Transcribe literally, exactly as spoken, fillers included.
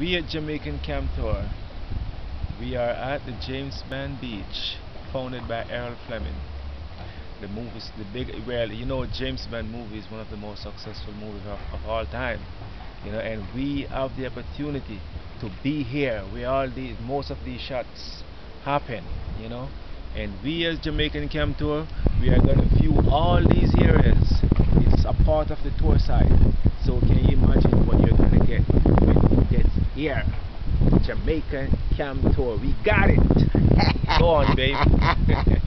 We at Jamaican Camp Tour, we are at the James Band Beach, founded by Errol Fleming. The movies, the big, well, you know, James Band movie is one of the most successful movies of, of all time. You know, and we have the opportunity to be here where all these, most of these shots happen. You know, and we as Jamaican Camp Tour, we are going to view all these areas. It's a part of the tour side. So can you imagine what you're going to get when you get here? Jamaican Camp Tour. We got it. Go on, babe.